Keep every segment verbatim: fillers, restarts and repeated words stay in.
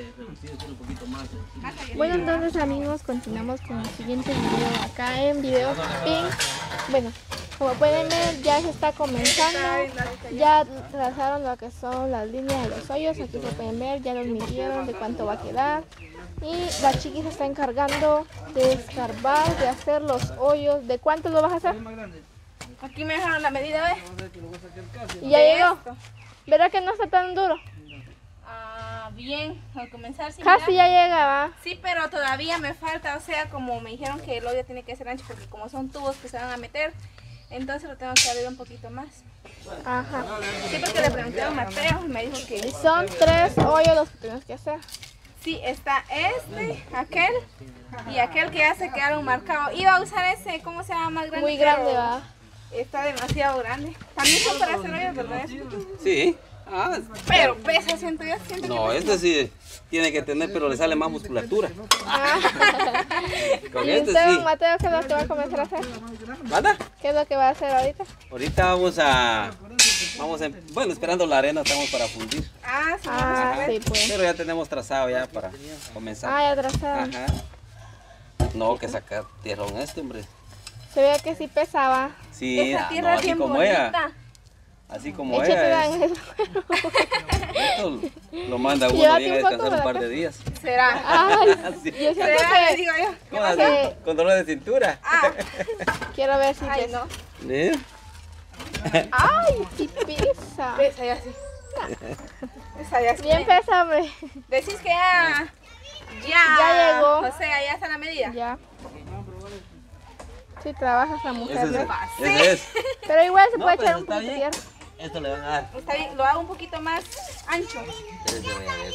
Bueno, entonces amigos, continuamos con el siguiente video acá en Video Pink. Bueno, como pueden ver, ya se está comenzando. Ya trazaron lo que son las líneas de los hoyos. Aquí se pueden ver, ya los midieron de cuánto va a quedar. Y la chiqui se está encargando de escarbar, de hacer los hoyos. ¿De cuánto lo vas a hacer? Aquí me dejaron la medida, ¿ves? Y ya llegó. ¿Verdad que no está tan duro? Ah, bien, al comenzar sí. Casi ya llega, ¿va? Sí, pero todavía me falta, o sea, como me dijeron que el hoyo tiene que ser ancho porque como son tubos que se van a meter, entonces lo tengo que abrir un poquito más. Ajá. Sí, porque le pregunté a Mateo y me dijo que... Y son tres hoyos los que tienes que hacer. Sí, está este, aquel y aquel que ya se quedaron marcados. Iba a usar ese, ¿cómo se llama? Más grande. Muy grande, va. Está demasiado grande. También son para hacer hoyos, ¿verdad? Sí. Ah, pero pesa, siento yo, siento no, que este sí tiene que tener, pero le sale más musculatura. Ah. Con ¿Y este usted, sí. Mateo, qué es lo que va a comenzar a hacer? ¿Manda? ¿Qué es lo que va a hacer ahorita? Ahorita vamos a, vamos a, bueno, esperando la arena estamos para fundir. Ah, sí, Ah, vamos a sí, ver. pues. Pero ya tenemos trazado ya para comenzar. Ah, ya trazado. Ajá. No, que sacar tierra en este, hombre. Se veía que sí pesaba. Sí, Esa ah, tierra no, es así bien como bonita. ella. Así como Échate ella en es. el suelo. Esto lo manda uno Llévate bien a un poco descansar de un par acá. de días. ¿Será? Ay, Sí. yo siento ¿Será? que... Digo yo. ¿Cómo así? que- Con dolor de cintura. Ah, Quiero ver si ay, pesa. no. ¿Eh? Ay, sí pesa. Pesa ya sí. Esa ya sí. Bien pesa, hombre. Decís que ya... Ya, Ya llegó. O sea, ya está la medida. Ya. Sí, trabaja esa mujer, Ese es. ¿no? Ese es. Pero igual se No, puede pero echar un está poquito de bien. tierra. Esto le van a dar. Está bien, lo hago un poquito más ancho. Espérense, voy a ver.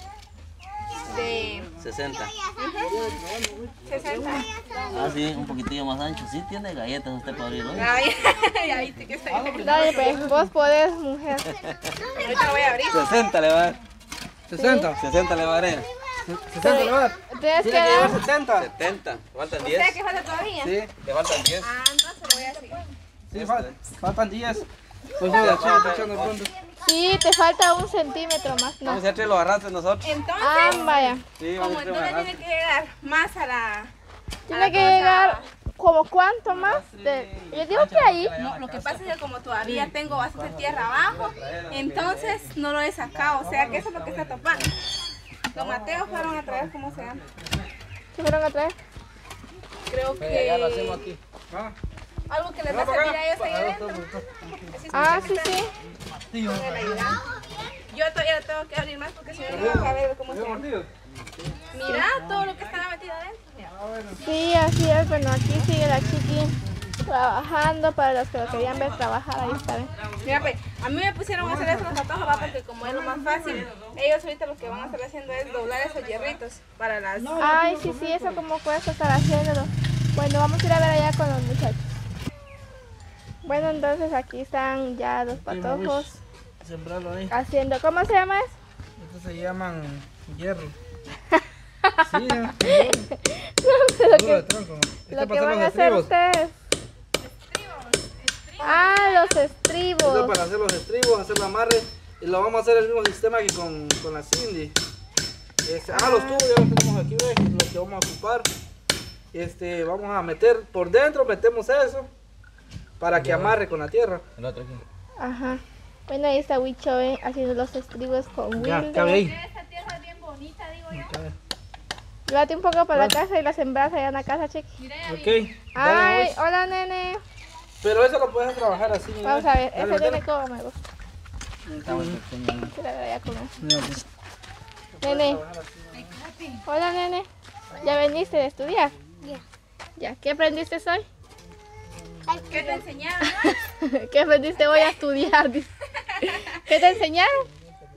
De sesenta. sesenta. Ah, sí, un poquitillo más ancho. Sí, tiene galletas usted para abrirlo. Ay, ya viste que está bien. Dale, pues, vos podés, mujer. Ahorita lo voy a abrir. sesenta le va a dar. sesenta. sesenta le va a dar. sesenta le va a dar. Tienes que Tiene que llevar dar... setenta. setenta. Faltan ¿O diez. sea que falta todavía? Sí, Le faltan diez. Ah, entonces lo voy a seguir. sí, fal- faltan diez. Pues mira, chico, estoy echando el fondo. Sí, te falta un centímetro más. No. Vamos a hacer los arrastres nosotros. Entonces, Ah, vaya. Sí, como vamos a hacer los entonces tiene arrastres. que llegar más a la... Tiene que llegar como cuánto más. De... Yo digo que ahí. No, lo que pasa es que como todavía tengo bastante tierra abajo, entonces no lo he sacado, o sea que eso es lo que está tapando. Los Mateos fueron a traer, ¿cómo se llama? ¿Se fueron a traer? Creo Ya lo hacemos que aquí. Ah, algo que les va a servir a ellos ahí adentro. Así es que Ah, sí, ustedes sí. me pueden ayudar. Yo todavía lo tengo que abrir más porque si no, no van a ver cómo se llama. Mira todo lo que está metido adentro. Mira. Sí, así es. Bueno, aquí sigue la chiqui trabajando. Para los que lo querían ver trabajar, ahí está. ¿Ven? Mira, pues, a mí me pusieron a hacer eso los atajos, ¿va? Porque como es lo más fácil, ellos ahorita lo que van a estar haciendo es doblar esos hierritos para las... Ay, sí, sí, eso como cuesta estar haciéndolo. Bueno, vamos a ir a ver allá con los muchachos. Bueno, entonces aquí están ya los patojos sembrarlo ahí. haciendo. ¿Cómo se llama eso? Estos se llaman hierro. Sí, ya. Lo Duro que, de tronco. Este lo para que hacer van a los hacer estribos. ustedes. Ah, los Esto es estribos. para hacer los estribos, hacer la amarre. Y lo vamos a hacer el mismo sistema que con, con la Cindy. Este, ah, los tubos ya los tenemos aquí, ¿ves? Los que vamos a ocupar. Este, vamos a meter por dentro, metemos eso. Para que amarre con la tierra. El otro aquí. Ajá. Bueno, ahí está Huicho, ¿eh? Haciendo los estribos con Ya, Wilder. cabe ahí. Esta tierra es bien bonita, digo yo. Cabe. Llévate un poco para la casa y la sembras allá en la casa, chiqui. Ok. Dale, Ay, vamos. hola, nene. Pero eso lo puedes trabajar así. mira. Vamos a ver, Dale, ese mételo. nene como me gusta. Sí, la verdad, ya comer. Mira, pues, Nene, hola, nene. ¿Ya veniste de estudiar? Ya. Ya, ¿qué aprendiste hoy? ¿Qué te enseñaron? ¿No? ¿Qué aprendiste hoy a estudiar? Dice. ¿Qué te enseñaron?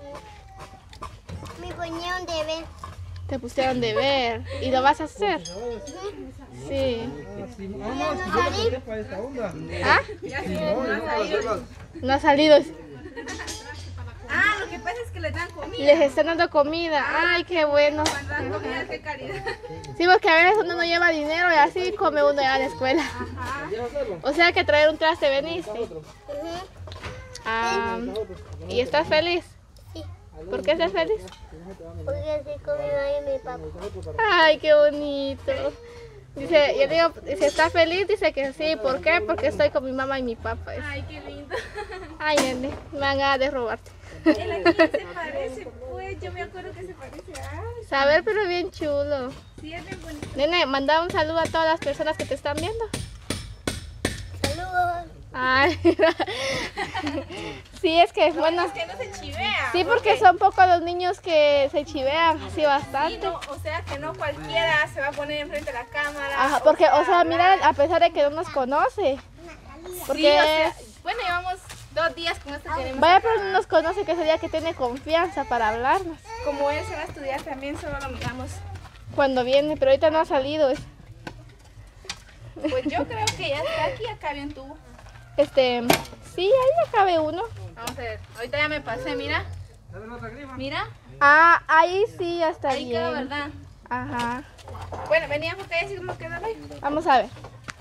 Me ponieron de ver. Te pusieron de ver. ¿Y lo vas a hacer? Sí. vamos, yo lo compré para esta onda. ¿Ah? Ya sí, No, no yo ha no para salido. hacerlas. No ha salido. Ah, lo que pasa es que les dan comida. Les están dando comida. Ay, qué bueno. Cuando dan comida, qué calidad. Sí, porque a veces uno no lleva dinero y así come uno ya a la escuela. ¿Quieres hacerlo? O sea que traer un traste veniste. Ujú. Ah, ¿y estás feliz? Sí. ¿Por qué estás feliz? Porque estoy con mi mamá y mi papá. Ay, qué bonito. Dice, yo digo, si está feliz, dice que sí. ¿Por qué? Porque estoy con mi mamá y mi papá. Ay, qué lindo. Ay, nene, me van a de robarte. Él aquí se parece, pues. Yo me acuerdo que se parece a... Saber, pero bien chulo. Sí, es bien bonito. Nene, manda un saludo a todas las personas que te están viendo. Saludos. Ay, sí, es que, bueno, Es que no se chivea. sí, porque son pocos los niños que se chivean así Sí, bastante. no, o sea que no cualquiera se va a poner enfrente de la cámara. Ajá, porque, o sea, mira, a pesar de que no nos conoce. Porque, Sí, o sea, bueno, llevamos dos días con este tenemos. vaya, pero no nos conoce que sería que tiene confianza para hablarnos. Como él se va a estudiar también, solo lo miramos. Cuando viene, pero ahorita no ha salido. es- Pues yo creo que ya está aquí, acá había un tubo. Este, sí, ahí ya cabe uno. Vamos a ver, ahorita ya me pasé, mira. Mira, Ah, ahí sí ya está ahí quedó, bien. ¿verdad? Ajá. Bueno, veníamos que así como quedó ahí. Vamos a ver.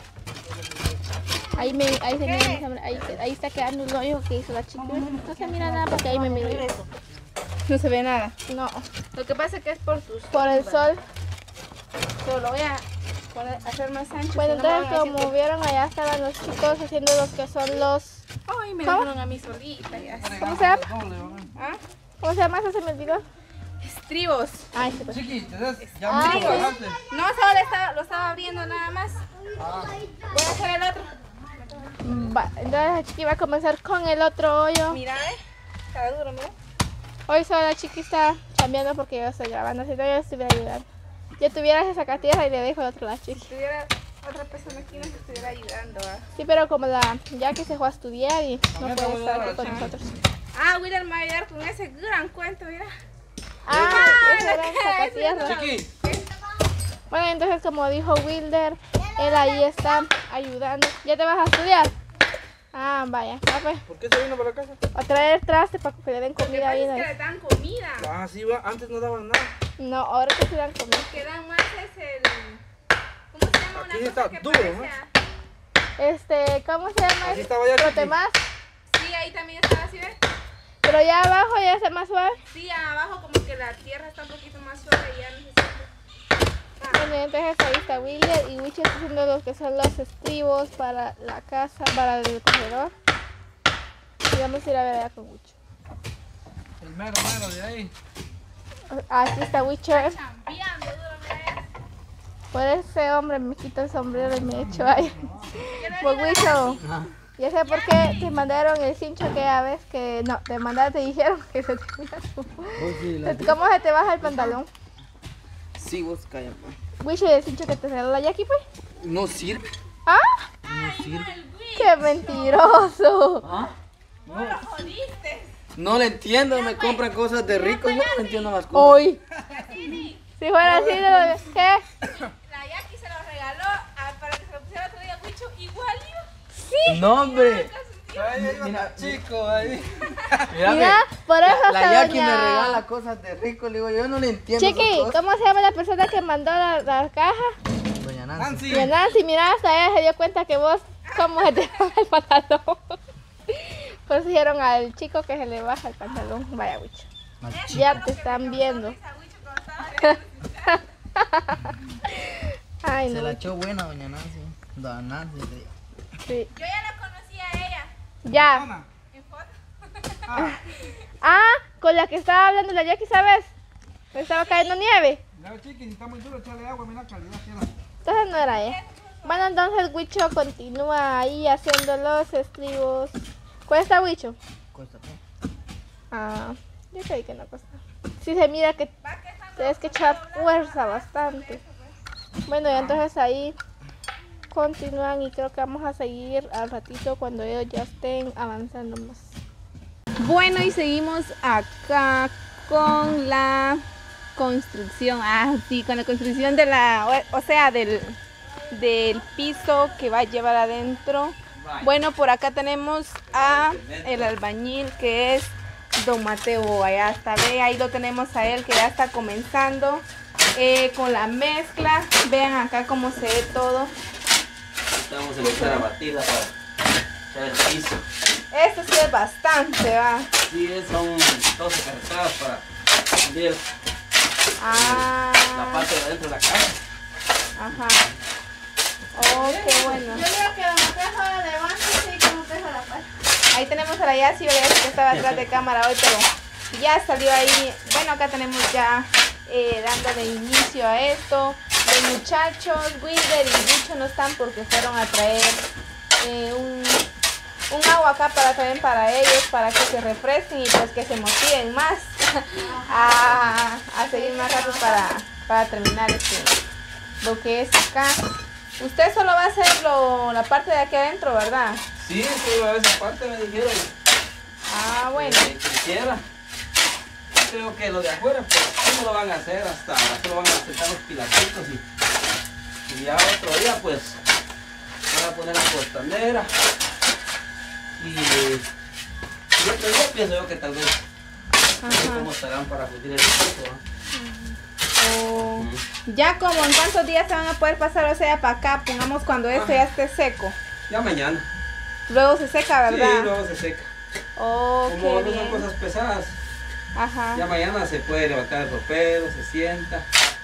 Ahí, me, ahí, se mira, ahí, ahí está quedando un hoyo que hizo la chica. No se mira nada porque ahí me miro yo. No se ve nada. No, Lo que pasa es que es por tus... por el sol. Pero lo voy a poner, hacer más ancho. Bueno, si no me van entonces a decir como vieron, allá estaban los chicos haciendo los que son los... que- Ay, me ¿Cómo? dejaron a mi solita ya. ¿Cómo se llama? ¿Ah? ¿Cómo se llama? Eso se me olvidó. Estribos. Ay, se pues. Chiqui, ¿te das? Ya Ah, mucho sí. bajaste. No, solo estaba, lo estaba abriendo nada más. Voy a hacer el otro. Va, entonces Chiqui va a comenzar con el otro hoyo. Mira, eh. Está duro, mira. Hoy solo la Chiqui está cambiando porque yo estoy grabando, si no yo estuviera ayudando. Yo tuviera esa sacar tierra y le dejo el otro a la Chiqui. Si tuviera otra persona aquí nos estuviera ayudando. ¿ah? Sí, pero como la ya que se fue a estudiar y no puede estar aquí con nosotros. Ah, Wilder me va a ayudar con ese gran cuento, mira. Ah, ese era la un que- sacatierra. Chiqui, Bueno, entonces como dijo Wilder, él ahí está ayudando. ¿Ya te vas a estudiar? Ah, vaya, va pues. ¿por qué se vino para la casa? A traer traste para que le den Lo que comida pasa ahí. es ¿no? que le dan comida. Ah, sí, va. Antes no daban nada. No, ahora que se dan comida. Que dan más es el... ¿Cómo se llama una Aquí cosa está que duro, parece ¿no? a- Este, ¿cómo se llama? Así estaba ya, Chiqui. Protemás. Sí, ahí también está así, ¿ves? Pero ya abajo ya está más suave. Sí, abajo como que la tierra está un poquito más suave y ya no se siente. Bueno, entonces ahí está Wilder y Wicho está haciendo lo que son los estribos para la casa, para el corredor. Y vamos a ir a ver allá con Wicho. El mero, mero de ahí. Aquí está Wicho. Chambeando duro, mira. Por ese hombre me quito el sombrero y me echo ahí. Pues Wicho, ya sé por qué te mandaron el cincho aquella vez que no, te mandaron, te dijeron que se te ¿Cómo se te baja el pantalón? Sí, vos calla. Wicho, ¿y el cincho que te regaló la Jackie pues? No sirve. ¿Ah? No sirve. ¡Qué mentiroso! ¿Ah? No lo jodiste. No le entiendo, me compran cosas de ricos, yo no entiendo las cosas. Hoy. Si fuera así, no lo- ¿qué? La Jackie se lo regaló a- para que se lo pusiera otro día Wicho. Igual yo. No, hombre. Mira, chico, ahí. Mira, Mira, por eso la hasta Jackie doña- me regala cosas de rico, le digo, yo no le entiendo Chiqui, esas cosas. ¿cómo se llama la persona que mandó la, la caja? Doña Nancy. Nancy. Y Nancy, mira, hasta ella se dio cuenta que vos, ¿cómo se te baja el pantalón? Pues dijeron al chico que se le baja el pantalón. Vaya, Wicho. Ya te están viendo. A Wicho cuando estaba Ay, Se no. la echó buena doña Nancy. Doña Nancy. sí. Sí. Yo ya la conocía a ella Ya. Ana. en foto. Ah, con la que estaba hablando la Jackie, ¿sabes? Me estaba cayendo nieve. Mira, chiqui, si está muy duro, echarle agua, mira, calidad que era. Entonces no era ella. Bueno, entonces Wicho continúa ahí haciendo los estribos. ¿Cuesta Wicho? Cuesta, ¿no? Ah, yo creí que no cuesta. Sí se mira que tienes que echar fuerza bastante. Bueno, y entonces ahí continúan y creo que vamos a seguir al ratito cuando ellos ya estén avanzando más. Bueno, y seguimos acá con la construcción, ah, sí, con la construcción de la, o, o sea, del, del piso que va a llevar adentro. Bueno, por acá tenemos a el albañil que es Don Mateo, allá está, ve, ahí lo tenemos a él que ya está comenzando eh, con la mezcla. Vean acá cómo se ve todo. Estamos en esta batida para echar el piso. Esto sí es bastante, va. Sí, son doce carretadas para subir Ah. la parte de adentro de la casa. Ajá. Oh, qué bueno. Yo creo que Don Matejo levántese y que Matejo la paz. Ahí tenemos a la Yassi, ¿verdad? Que estaba atrás de cámara hoy, pero ya salió ahí. Bueno, acá tenemos ya eh, dándole inicio a esto. Los muchachos, Wilder y Lucho no están porque fueron a traer eh, un, un agua acá para traer para ellos, para que se refresquen y pues que se motiven más a, a seguir más rápido para, para terminar este, lo que es acá. Usted solo va a hacer lo, la parte de aquí adentro, ¿verdad? Sí, solo a esa parte me dijeron. Ah, bueno. Que quisiera. Creo que lo de afuera, pues, no lo van a hacer hasta, solo van a sentar los pilatitos y, y ya otro día, pues, van a poner la costanera. Y, y otro día pienso yo que tal vez, no sé cómo estarán para fundir el piso. Oh. Mm. Ya como en cuántos días se van a poder pasar, o sea, para acá, pongamos cuando esto ya esté seco. Ya mañana. Luego se seca, ¿verdad? Sí, luego se seca. Oh, Como qué no son bien. cosas pesadas, Ajá. ya mañana se puede levantar el ropero, se sienta.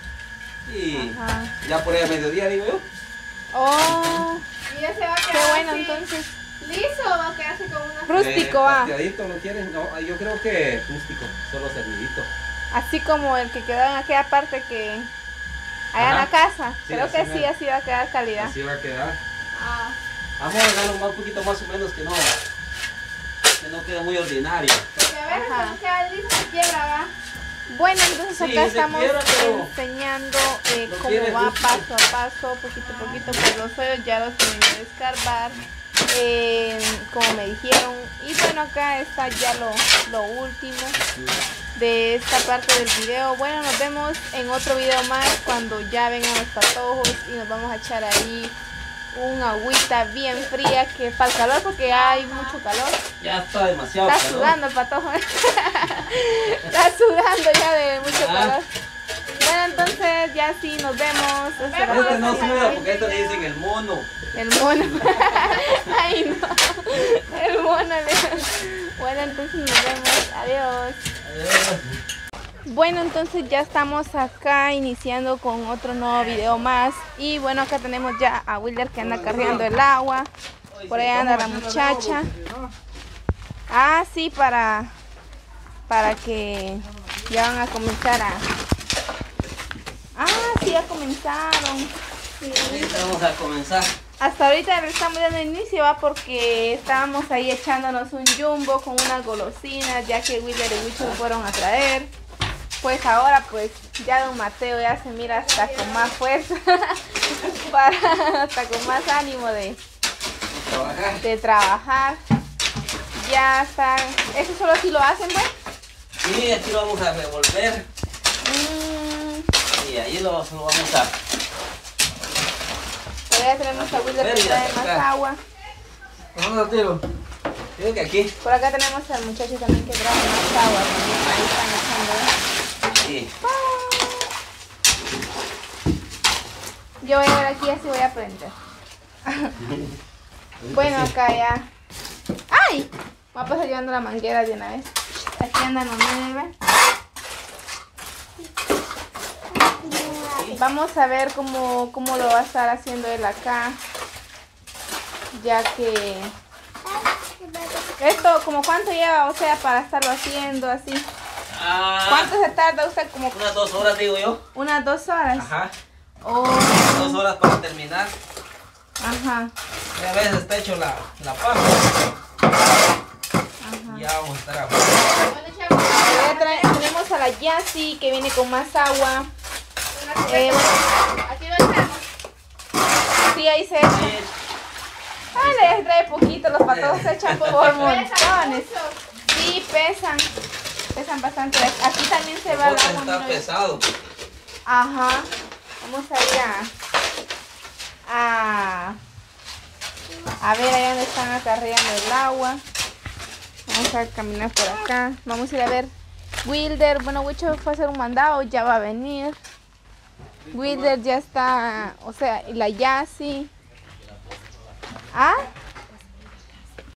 Y Ajá. ya por ahí a mediodía, digo yo. Oh, Y ya se va a quedar qué bueno, así, entonces. liso, va a quedarse como una... Rústico, eh, ah. pateadito, ¿lo quieren? No, yo creo que rústico, solo cernidito. Así como el que quedó en aquella parte que... Allá en Ajá. la casa. Sí, Creo así que sí, mero. así va a quedar calidad. Así va a quedar. Ah, Vamos a dejarlo más, un poquito más o menos que no, que no quede muy ordinario. porque a veces Ajá. cuando queda liso se quiebra, va. Bueno, entonces Sí, acá se estamos quiebra, pero enseñando eh, lo cómo quiere va rústico. paso a paso, poquito a poquito, pues los hoyos ya los terminé de escarbar, eh, como me dijeron. Y bueno, acá está ya lo, lo último de esta parte del video. Bueno, nos vemos en otro video más cuando ya vengan los patojos y nos vamos a echar ahí un agüita bien fría que para el calor, porque hay mucho calor. Ya está demasiado Está calor. sudando el patojo. Está sudando ya de mucho Ah. calor. Bueno, entonces ya sí, nos vemos. Esperamos Este no que- suda porque esto le dicen el mono. El mono. Ay, no. El mono. le- Bueno, entonces nos vemos. Adiós. Adiós. Bueno, entonces ya estamos acá iniciando con otro nuevo video más. Y bueno, acá tenemos ya a Wilder que anda cargando el agua. Por ahí anda la muchacha. Ah, sí, para, para que ya van a comenzar a... Ah, sí, ya comenzaron. Ahorita vamos a comenzar. Hasta ahorita le estamos dando inicio, va, porque estábamos ahí echándonos un jumbo con unas golosinas, ya que Wilder y Wicho lo fueron a traer. Pues ahora, pues, ya don Mateo ya se mira hasta con más fuerza, para, hasta con más ánimo de, Trabajar. de trabajar. Ya está. ¿Eso solo si lo hacen, pues? Sí, aquí lo vamos a revolver. Mm, Y ahí lo, lo vamos a... todavía tenemos a Wilder que trae más agua. ¿Dónde tiro? Creo que aquí. Por acá tenemos al muchacho también que trae más agua. También ahí están echando, ¿eh? Sí. Yo voy a ver aquí, así voy a aprender. Bueno, acá ya. ¡Ay! Voy a pasar llevando la manguera de una vez. Aquí andan los nueve. Vamos a ver cómo, cómo lo va a estar haciendo él acá. Ya que... Esto, ¿como cuánto lleva? O sea, para estarlo haciendo así. Ah, ¿Cuánto se tarda usted? Como unas dos horas digo yo. unas dos horas. Ajá. Oh, Dos horas para terminar. ajá. Y a veces está hecho la, la paja. Ajá. Ya vamos a estar afuera. Bueno, chavos, Ahora trae- tenemos a la Yassi que viene con más agua. Eh, bueno, aquí lo echamos. sí, ahí se echa. Ah, les trae poquito, los patos se echan por montones. Sí, pesan. Pesan bastante. Aquí también se va el Bote agua. está mira. pesado. Ajá. Vamos a ir a... A, a ver ahí donde están acarreando el agua. Vamos a caminar por acá. Vamos a ir a ver Wilder. Bueno, Wicho fue a hacer un mandado, ya va a venir. Wilder ya está, o sea, y la Yassi. ¿Ah?